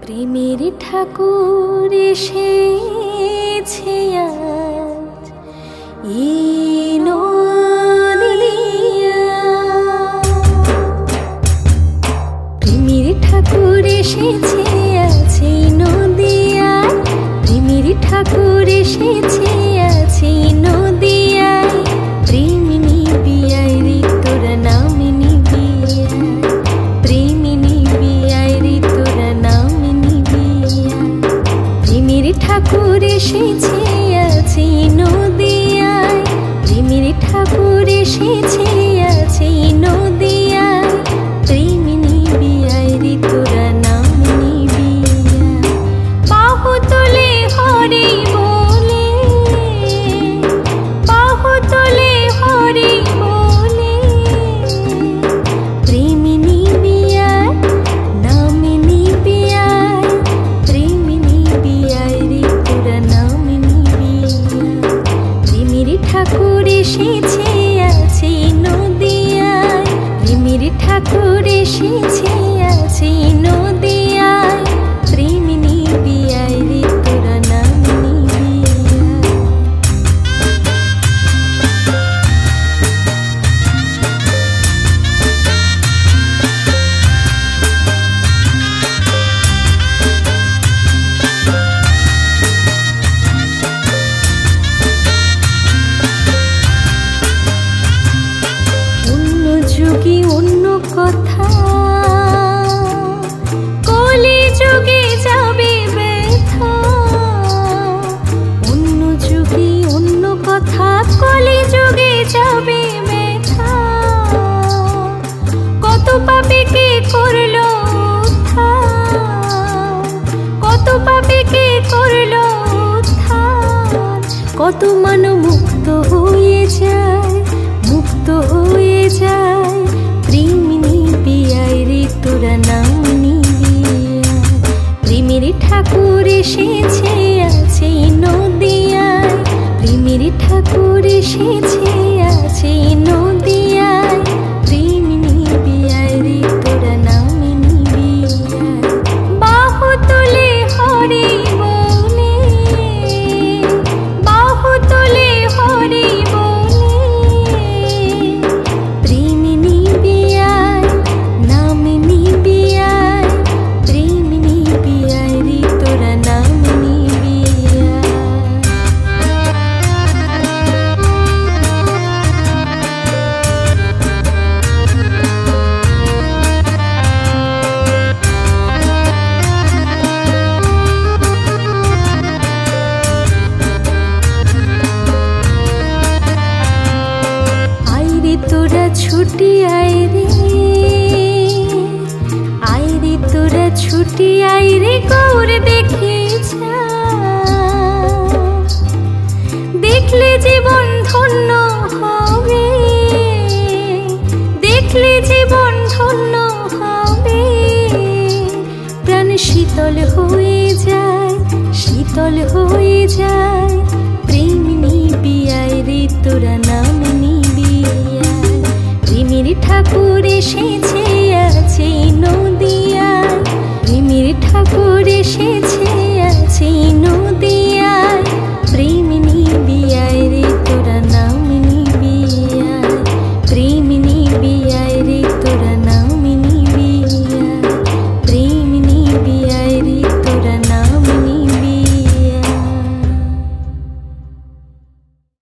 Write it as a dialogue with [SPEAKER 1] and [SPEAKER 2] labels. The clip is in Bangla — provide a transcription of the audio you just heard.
[SPEAKER 1] প্রেমের ঠাকুর এসেছে আজ এই নদিয়া। প্রেমের ঠাকুর এসেছে আজ এই নদিয়া। প্রেমের ঠাকুর এসেছে আজ এই নদিয়া। প্রেম নিবিয়ায় রে তোরা নাম নিবিয়া। প্রেম নিবিয়ায় রে তোরা নাম নিবিয়া। প্রেমের ঠাকুর এসেছে আজ এই নদিয়ায়। প্রেমের ঠাকুর এসেছে আজ এই নদিয়ায়। প্রেম নিবিয়ায় রে তোরা নাম নিবিয়া। বাহু তোলে হরি বলে, বাহু তোলে হরি বলে। প্রেম নিবিয়ায় নাম নিবিয়ায়। প্রেম নিবিয়ায় রে তোরা নাম নিবিয়া। প্রেমের ঠাকুর এসেছে আজ এই নদিয়ায়। প্রেমের ঠাকুর এসেছে আজ এই নদিয়ায়। প্রেম নিবিয়ায় রে তোরা নাম নিবিয়া। অন্য যুগে অন্য কথা, কলি যুগে যাবে ব্যথা। অন্য যুগে অন্য কথা, কলি যুগে যাবে ব্যথা। কত পাপীকে করলো উদ্ধার, কত পাপীকে করলো উদ্ধার। কত মানব মুক্ত হয়ে যায়, মুক্ত হয়ে যায়। প্রেম নিবিয়ায় রে তোরা নাম নিবিয়া। প্রেমের ঠাকুর এসেছে আজ এই নদিয়ায়। প্রেমের ঠাকুর এসেছে আজ এই নদিয়ায়। প্রেম নিবিয়ায় রে তোরা নাম নিবিয়া। বাহু তোলে হরি বলে, বাহু তোলে হরি বলে। প্রেম নিবিয়ায় নাম নিবিয়ায়। প্রেম নিবিয়ায় রে তোরা নাম নিবিয়া। আইরে তোরা ছুটি আইরে, আইরে তোরা ছুটি আইরে। গৌর দেখে যা, দেখলে জীবন ধন্য হবে, দেখলে জীবন ধন্য হবে। প্রাণ শীতল হয়ে যায়, শীতল হয়ে যায়। প্রেম নিবিয়ায় রে তোরা নাম নিবিয়া। প্রেমের ঠাকুর এসেছে